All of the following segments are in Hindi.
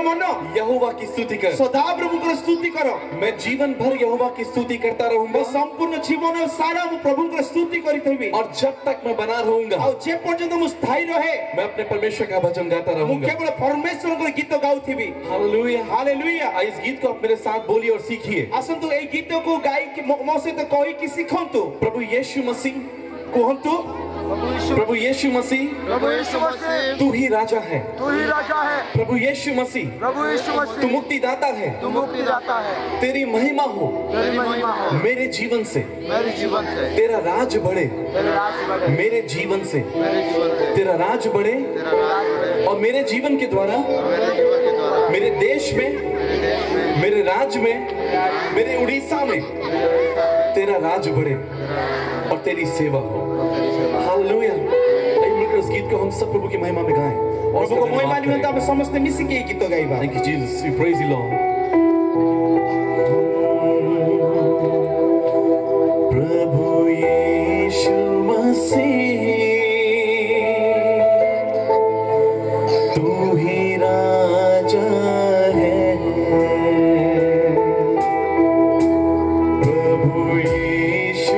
मन यहोवा की स्तुति कर। सदा प्रभु को स्तुति करो। मैं जीवन भर यहोवा की स्तुति करता रहूंगा। संपूर्ण जीवन सारा प्रभु को स्तुति करी। और जब तक मैं बना रहूंगा और जे पर्यंत मु स्थायी रहे मैं अपने परमेश्वर का भजन गाता रहूंगा। केवल परमेश्वर को गीत गाउथिबी। Hallelujah hallelujah. इस गीत को आप मेरे साथ बोलिए और सीखिए। आसंतु ए गीत को गाई कि मो सहित कहि कि सिखंतु। प्रभु यीशु मसीह कहंतु प्रभु यीशु मसीह तू ही राजा है। प्रभु यीशु मसीह तू मुक्तिदाता है। तेरी महिमा हो मेरे जीवन से। तेरा राज बढ़े मेरे जीवन से। तेरा राज बढ़े और मेरे जीवन के द्वारा मेरे देश में, मेरे राज्य में, मेरे उड़ीसा में तेरा राज बढ़े और तेरी सेवा हो। हालेलुया। मिलकर इस गीत को हम सब प्रभु की महिमा में गाएं और प्रभु को महिमा निमित्त हम समस्त मिसी के गीत गाइबा। Thank you Jesus, we praise you Lord. प्रभु यीशु मसीह तू ही राजा है। प्रभु यीशु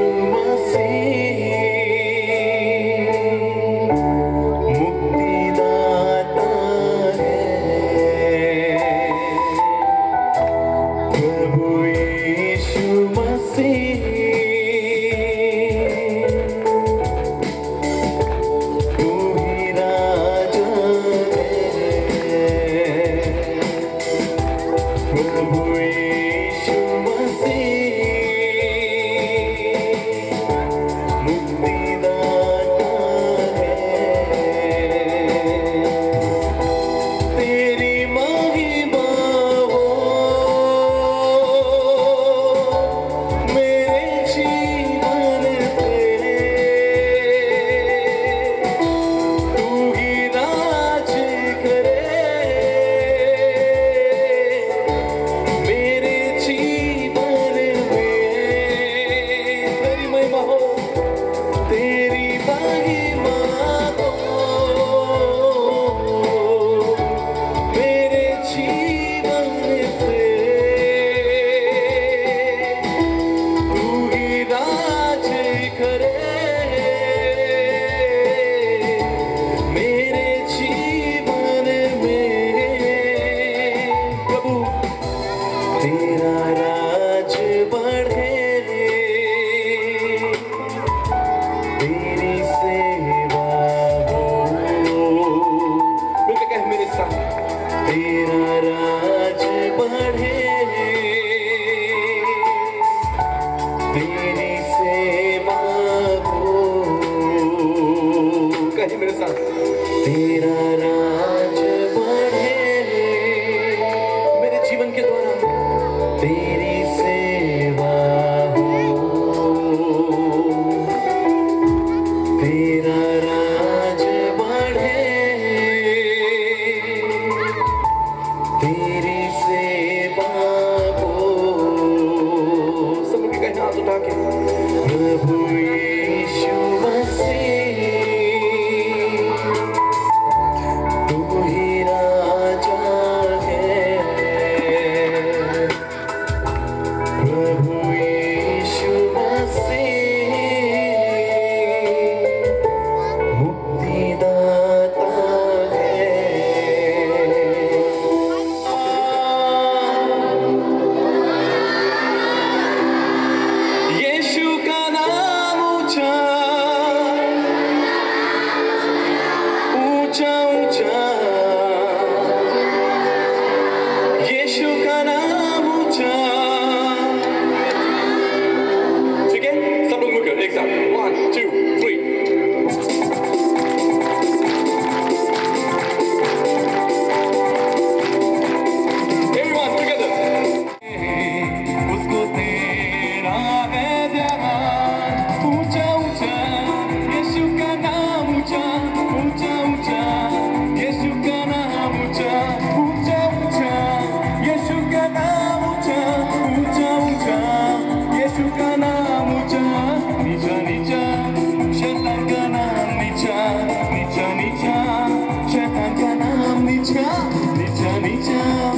नीचा नीचा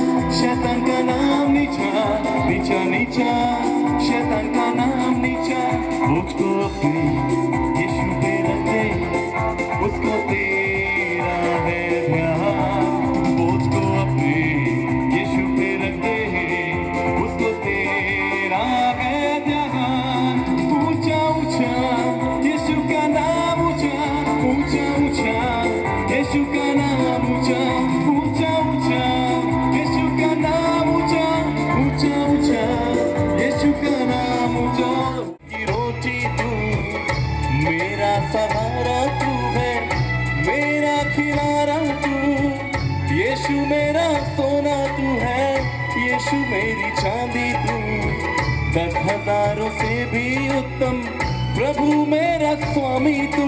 मुझको अपने यीशु पे रख दे, उसको तेरा है ध्यान। मुझको अपने यीशु पे रख दे, उसको तेरा है ध्यान। ऊंचा ऊंचा यीशु का नाम, ऊंचा ऊंचा ऊंचा यीशु का नाम, ऊंचा ऊंचा ऊंचा यीशु का नाम, ऊंचा ऊंचा ऊंचा यीशु का नाम, ऊंचा। की रोटी तू, मेरा सहारा तू है, मेरा खिलारा तू, यीशु मेरा सोना तू है, यीशु मेरी चांदी तू, 10,000 से भी उत्तम प्रभु मेरा स्वामी तू।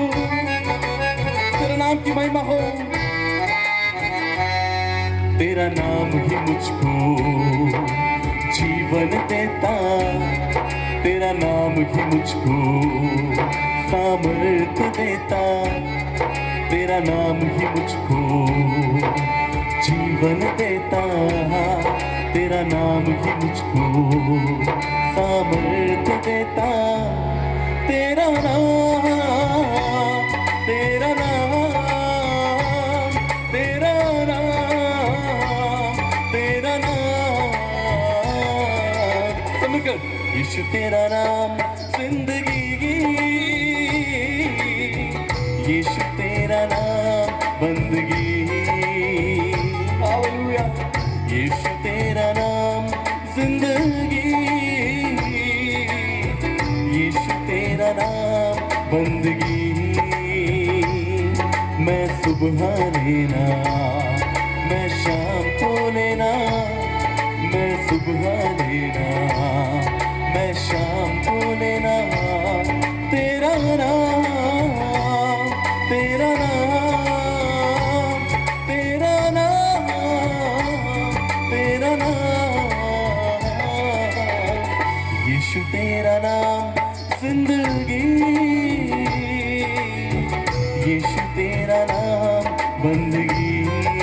तेरा नाम की महिमा हो, तेरा नाम ही मुझको जीवन देता, तेरा नाम ही मुझको सामर्थ्य देता, तेरा नाम ही मुझको जीवन देता, तेरा नाम ही मुझको सामर्थ्य देता। तेरा नाम, तेरा नाम, तेरा नाम, तेरा नाम। समझकर यीशु तेरा नाम जिंदगी की, यीशु तेरा नाम बंदगी। हालेलुया। यीशु तेरा नाम जिंदगी, यीशु तेरा नाम बंदगी। मैं सुबह लेना, मैं शाम को लेना, मैं सुबह लेना, मैं शाम को लेना। तेरा नाम, तेरा नाम, तेरा नाम, तेरा नाम। यीशु तेरा नाम जिंदगी, यीशु तेरा नाम बंदगी।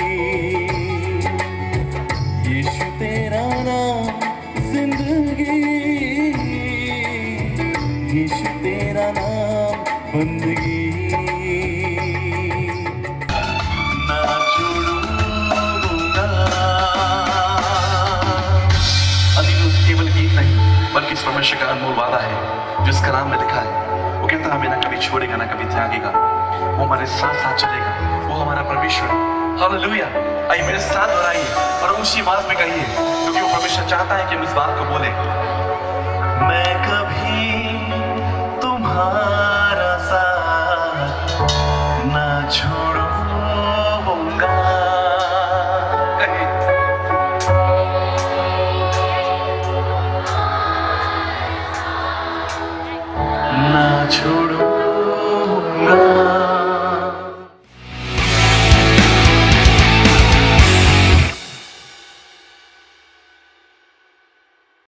यीशु तेरा नाम जिंदगी, यीशु तेरा नाम बंदगी। ना छोड़ूंगा। अजीज, केवल गीत नहीं बल्कि इस परमेश्वर का अनमोल वादा है जिसका नाम में लिखा है। वो कहता है हमें ना कभी छोड़ेगा ना कभी त्यागेगा, वो हमारे साथ साथ चलेगा, वो हमारा परमेश्वर। हालेलुया। आइए मेरे साथ दोहराइए और ऊंची आवाज में कहिए, क्योंकि वो परमेश्वर चाहता है कि हम इस बात को बोले। मैं कभी तुम्हारा साथ ना छोड़ूंगा। कहिए। ना छोड़ूंगा।